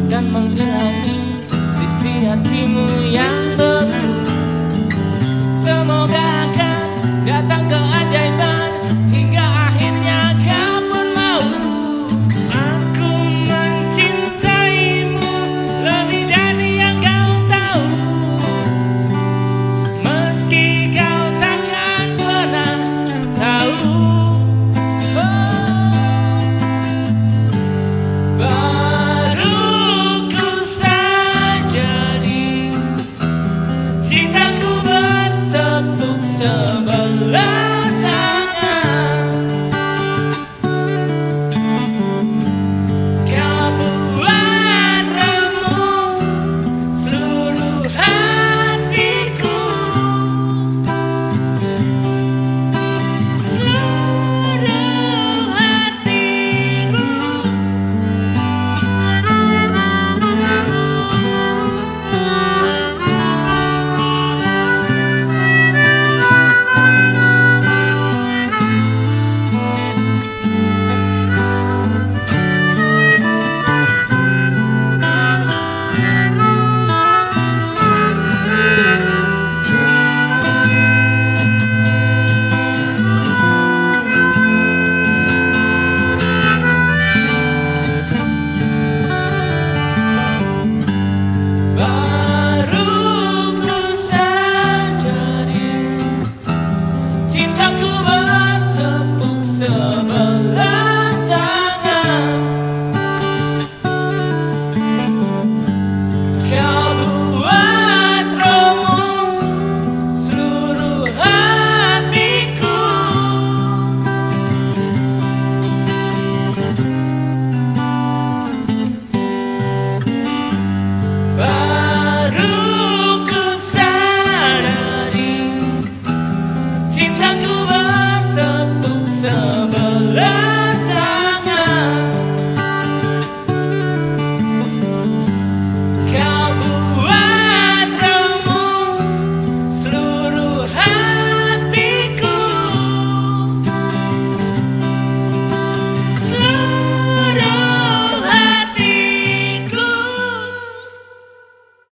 akan menghilangi sisi hatimu yang beku. Semoga akan datang keajaiban hingga akhirnya kau pun mau. Aku mencintaimu lebih dari yang kau tahu, meski kau takkan pernah tahu. Baru ku sadari cintaku bertepuk sebelah tangan. Kau buat remuk seluruh hatiku, seluruh hatiku. Baru ku sadari cintaku bertepuk sebelah